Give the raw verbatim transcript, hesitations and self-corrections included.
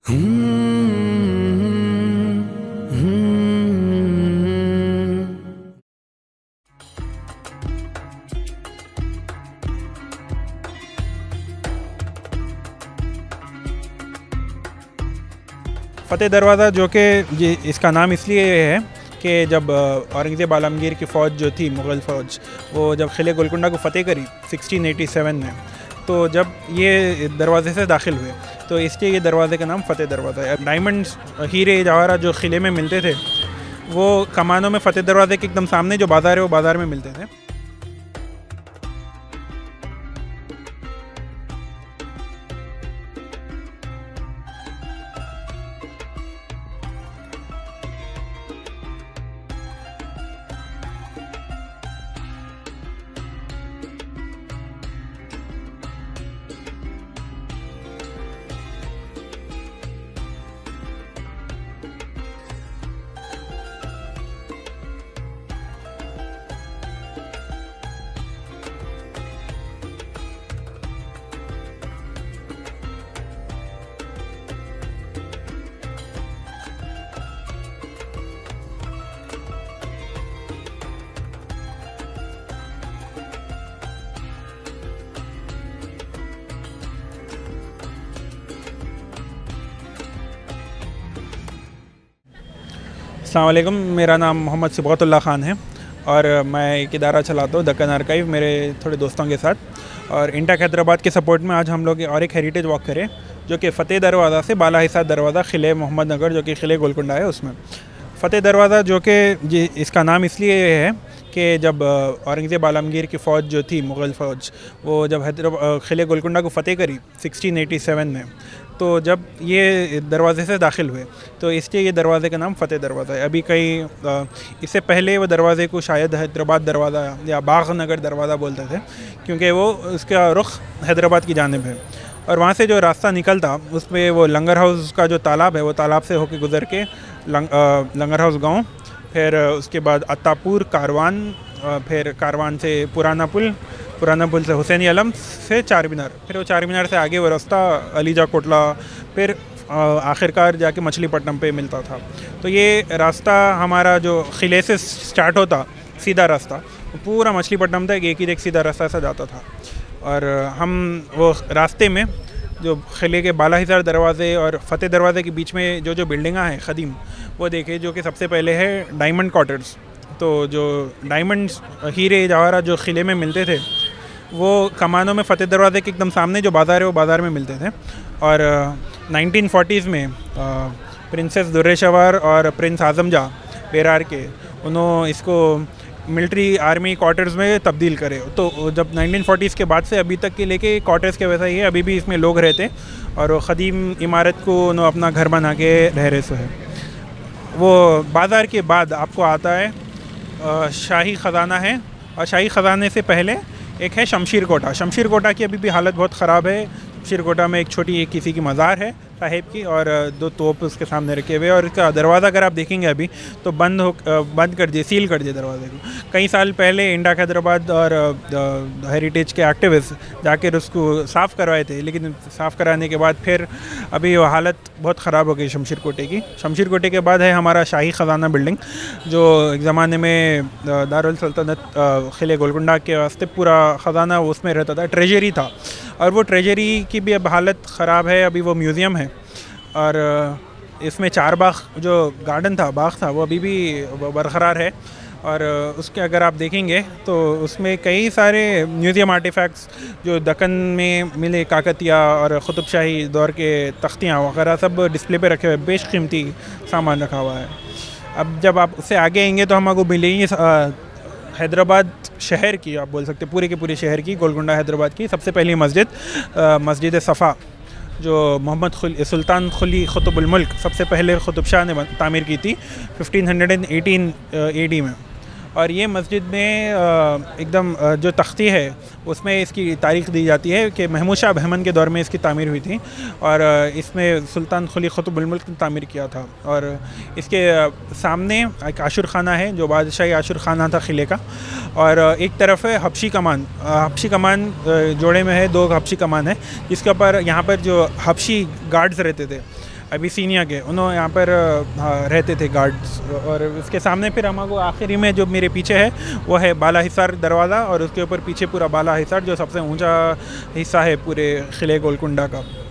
फ़तेह दरवाज़ा, जो कि ये इसका नाम इसलिए है कि जब औरंगज़ेब आलमगीर की फ़ौज जो थी, मुग़ल फ़ौज, वो जब क़िले गोलकुंडा को फ़तेह करी सिक्सटीन एटी सेवन में, तो जब ये दरवाज़े से दाखिल हुए तो इसलिए ये दरवाज़े का नाम फ़तेह दरवाज़ा है। डायमंड्स, हीरे जवाहरात जो क़िले में मिलते थे वो कमानों में फ़तेह दरवाज़े के एकदम सामने जो बाज़ार है वो बाज़ार में मिलते थे। अस्सलाम वालेकुम, मेरा नाम मोहम्मद सिबगतुल्लाह ख़ान है और मैं एक इदारा चलाता हूँ दक्कन आर्काइव मेरे थोड़े दोस्तों के साथ। और इंटेक हैदराबाद के सपोर्ट में आज हम लोग और एक हेरिटेज वॉक करें जो कि फ़तेह दरवाज़ा से बाला हिसार दरवाज़ा क़िले मोहम्मद नगर जो कि क़िले गोलकुंडा है उसमें। फ़तेह दरवाज़ा, जो कि इसका नाम इसलिए है कि जब औरंगज़ेब आलमगीर की फ़ौज जो थी, मुग़ल फ़ौज, वो जब हैदराबाद क़िले गोलकुंडा को फ़तेह करी सिक्सटीन एटी सेवन में, तो जब ये दरवाज़े से दाखिल हुए तो इसलिए ये दरवाज़े का नाम फ़तेह दरवाज़ा है। अभी कई इससे पहले वो दरवाज़े को शायद हैदराबाद दरवाज़ा या बाग़ नगर दरवाज़ा बोलते थे, क्योंकि वो उसका रुख हैदराबाद की जानिब है। और वहाँ से जो रास्ता निकलता उसमें वो लंगर हाउस का जो तालाब है, वो तालाब से होके गुज़र के लंग, लंगर हाउस गाँव, फिर उसके बाद अत्तापुर कारवान, फिर कारवान से पुराना पुल, पुराना पुल से हुसैनी अलम से चार मीनार, फिर वो चार मीनार से आगे वो रास्ता अलीजा कोटला, फिर आखिरकार जाके मछलीपट्टनम पे मिलता था। तो ये रास्ता हमारा जो क़िले से स्टार्ट होता सीधा रास्ता, पूरा मछलीपट्टनम तक एक ही एक सीधा रास्ता सा जाता था। और हम वो रास्ते में जो क़िले के बाला हिसार दरवाज़े और फ़तेह दरवाज़े के बीच में जो जो बिल्डिंगां हैं ख़दीम, वो देखे, जो कि सबसे पहले है डायमंड क्वार्टर्स। तो जो डायमंड्स, हीरे जवाहरात जो क़िले में मिलते थे वो कमानों में फ़तेह दरवाज़े के एकदम सामने जो बाज़ार है वो बाज़ार में मिलते थे। और नाइनटीन फोर्टीज़ में प्रिंसेस दुर्रेशवर और प्रिंस आज़म जा बेरार के, उन्होंने इसको मिलिट्री आर्मी क्वार्टर्स में तब्दील करे। तो जब नाइनटीन फोर्टीज़ के बाद से अभी तक के लेके क्वार्टर्स के वैसा ही है, अभी भी इसमें लोग रहते और वो ख़दीम इमारत को उन्होंने अपना घर बना के रह रहे सो है। वो बाज़ार के बाद आपको आता है शाही ख़ज़ाना है, और शाही ख़ज़ाने से पहले एक है शमशीर कोटा। शमशीर कोटा की अभी भी हालत बहुत ख़राब है। शमशीर कोटा में एक छोटी एक किसी की मज़ार है साहिब की, और दो तोप उसके सामने रखे हुए, और इसका दरवाज़ा अगर आप देखेंगे अभी तो बंद हो बंद कर दिए, सील कर दिए दरवाजे को। कई साल पहले इंटेक हैदराबाद और हेरिटेज के एक्टिविस्ट जाकर उसको साफ़ करवाए थे, लेकिन साफ़ कराने के बाद फिर अभी वो हालत बहुत ख़राब हो गई शमशीर कोटे की। शमशीर कोटे के बाद है हमारा शाही ख़ज़ाना बिल्डिंग, जो एक ज़माने में दारुल सल्तनत क़िले गोलकुंडा के वास्ते पूरा ख़ज़ाना उसमें रहता था, ट्रेजरी था। और वो ट्रेजरी की भी अब हालत ख़राब है, अभी वो म्यूज़ियम है। और इसमें चार बाग जो गार्डन था, बाग था, वो अभी भी बरकरार है। और उसके अगर आप देखेंगे तो उसमें कई सारे म्यूज़ियम आर्टिफैक्ट्स जो दक्कन में मिले, काकतिया और क़ुतुब शाही दौर के तख्तियाँ वगैरह सब डिस्प्ले पे रखे हुए, बेशकीमती सामान रखा हुआ है। अब जब आप उससे आगे आएंगे तो हम आपको मिलेंगे हैदराबाद शहर की, आप बोल सकते हैं पूरे के पूरे शहर की, गोलकुंडा हैदराबाद की सबसे पहली मस्जिद, मस्जिद सफ़ा, जो मोहम्मद सुल्तान खुली क़ुतुबुल मुल्क सबसे पहले क़ुतुब शाह ने तामीर की थी फिफ्टीन एटीन ए डी में। और ये मस्जिद में एकदम जो तख्ती है उसमें इसकी तारीख़ दी जाती है कि महमूद शाह बहमन के दौर में इसकी तामीर हुई थी, और इसमें सुल्तान खुली क़ुतुबुल मुल्क ने तामीर किया था। और इसके सामने एक आशुर खाना है जो बादशाही आशुर खाना था क़िले का, और एक तरफ है हबशी कमान। हबशी कमान जोड़े में है, दो हबशी कमान है जिसके ऊपर यहाँ पर जो हबशी गार्ड्स रहते थे, अबिसिनिया के, उन्होंने यहाँ पर हाँ, रहते थे गार्ड्स। और उसके सामने फिर हमको आखिरी में जो मेरे पीछे है वो है बाला हिसार दरवाज़ा, और उसके ऊपर पीछे पूरा बाला हिसार जो सबसे ऊंचा हिस्सा है पूरे किले गोलकुंडा का।